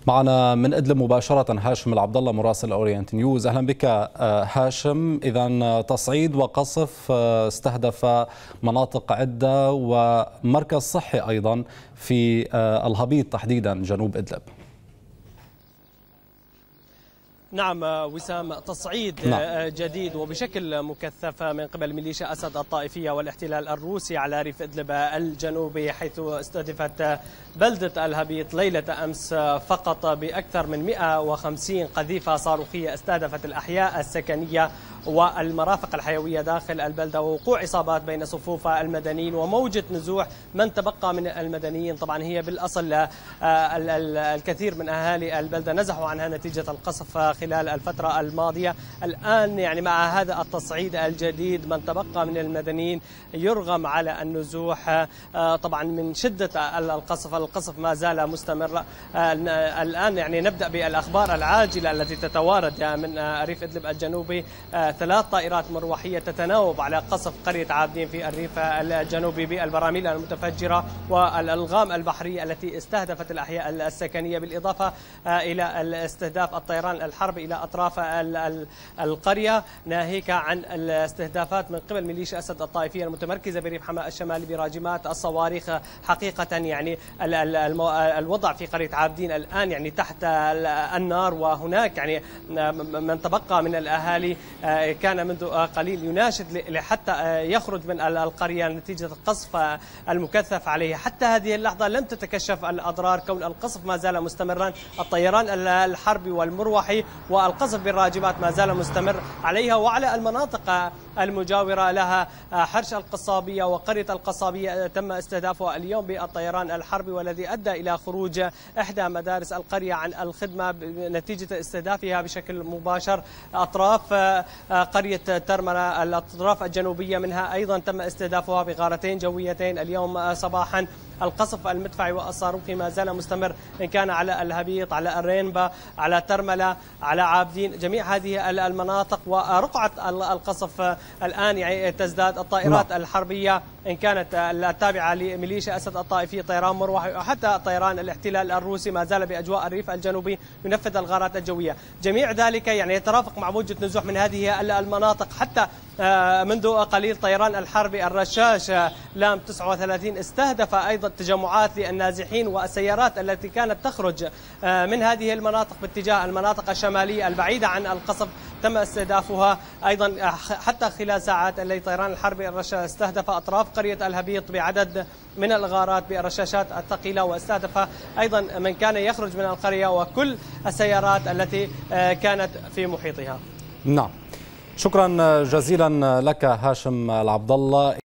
معنا من إدلب مباشرة هاشم العبد الله مراسل أورينت نيوز. أهلا بك هاشم. إذا تصعيد وقصف استهدف مناطق عدة ومركز صحي أيضا في الهبيط تحديدا جنوب إدلب. نعم وسام، تصعيد جديد وبشكل مكثف من قبل ميليشيا أسد الطائفية والاحتلال الروسي على ريف إدلب الجنوبي، حيث استهدفت بلدة الهبيط ليلة أمس فقط بأكثر من 150 قذيفة صاروخية استهدفت الأحياء السكنية والمرافق الحيوية داخل البلدة، ووقوع إصابات بين صفوف المدنيين وموجة نزوح من تبقى من المدنيين. طبعا هي بالأصل الكثير من أهالي البلدة نزحوا عنها نتيجة القصف خلال الفترة الماضية. الآن مع هذا التصعيد الجديد من تبقى من المدنيين يرغم على النزوح طبعا من شدة القصف ما زال مستمر. الآن نبدأ بالأخبار العاجلة التي تتوارد من ريف إدلب الجنوبي. 3 طائرات مروحية تتناوب على قصف قرية عابدين في الريف الجنوبي بالبراميل المتفجرة والألغام البحرية التي استهدفت الأحياء السكنية، بالإضافة إلى الاستهداف الطيران الحرب إلى أطراف القرية، ناهيك عن الاستهدافات من قبل ميليشيا أسد الطائفية المتمركزة بريف حماة الشمالي براجمات الصواريخ. حقيقة الوضع في قرية عابدين الآن تحت النار، وهناك من تبقى من الأهالي كان منذ قليل يناشد حتى يخرج من القرية نتيجة القصف المكثف عليه. حتى هذه اللحظة لم تتكشف الأضرار كون القصف ما زال مستمرا. الطيران الحربي والمروحي والقصف بالراجمات ما زال مستمر عليها وعلى المناطق المجاورة لها. حرش القصابية وقرية القصابية تم استهدافها اليوم بالطيران الحربي، والذي أدى إلى خروج إحدى مدارس القرية عن الخدمة نتيجة استهدافها بشكل مباشر. أطراف قرية ترملة الأطراف الجنوبية منها أيضا تم استهدافها بغارتين جويتين اليوم صباحا. القصف المدفعي والصاروخي ما زال مستمر، إن كان على الهبيط، على الرينبا، على ترملة، على عابدين، جميع هذه المناطق. ورقعة القصف الآن تزداد. الطائرات الحربية إن كانت التابعة لميليشيا أسد الطائفية طيران مروحي وحتى طيران الاحتلال الروسي ما زال بأجواء الريف الجنوبي ينفذ الغارات الجوية. جميع ذلك يترافق مع موجة نزوح من هذه المناطق. حتى منذ قليل طيران الحربي الرشاش لام 39 استهدف أيضا تجمعات للنازحين والسيارات التي كانت تخرج من هذه المناطق باتجاه المناطق الشمالية البعيدة عن القصف، تم استهدافها أيضا. حتى خلال ساعات الليل طيران الحربي الرشاش استهدف أطراف قرية الهبيط بعدد من الغارات بالرشاشات الثقيلة، واستهدف أيضا من كان يخرج من القرية وكل السيارات التي كانت في محيطها. نعم، شكرا جزيلا لك هاشم العبد الله.